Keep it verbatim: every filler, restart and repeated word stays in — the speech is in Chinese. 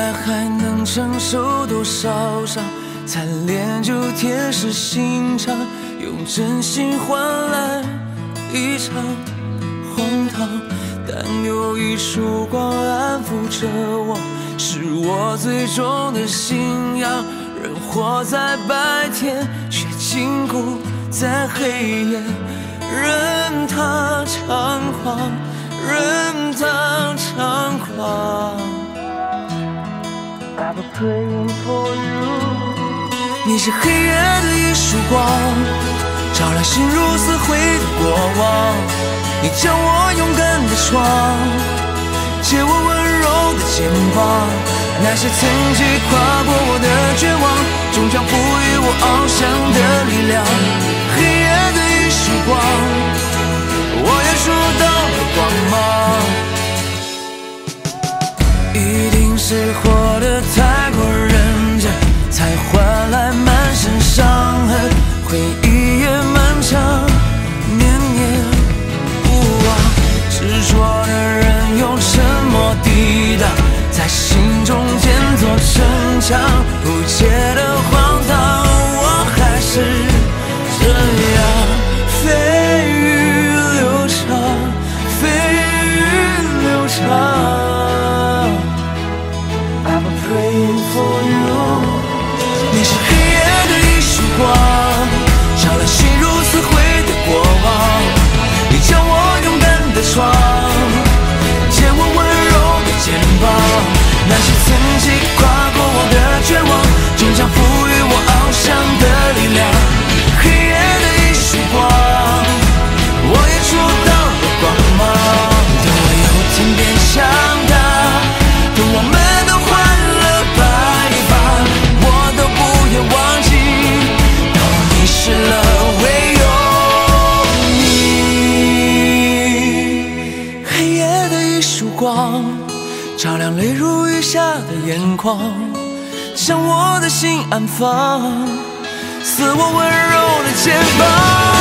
来还能承受多少伤？才练就铁石心肠，用真心换来一场荒唐。但有一束光安抚着我，是我最终的信仰。人活在白天，却禁锢在黑夜，任它猖狂，任它猖狂。I've been praying for you。你是黑夜的一束光，照亮心如死灰的过往。你将我勇敢的闯，借我温柔的肩膀。那些曾经跨过我的绝望，终将赋予我翱翔的力量。黑夜的一束光，我也触到了光芒。一定是活得太过认真，才换来满身伤痕。回忆也漫长，念念不忘。执着的人用沉默抵挡，在心中建座城墙。不解的荒唐，我还是这样蜚语流长，蜚语流长。I've been praying for you。你是黑夜的一束光，照亮心如死灰的过往。你将我勇敢的闯，借我温柔的肩膀。那些曾经跨过我的绝望，终将赋予我翱翔的力量。黑夜的一束光，我也触到了光芒。等我有天变强大，等我们都换了白发，我都不愿忘记，当我迷失了唯有你。黑夜的一束光，照亮泪如雨下的眼眶，将我的心安放，赐我温柔的肩膀。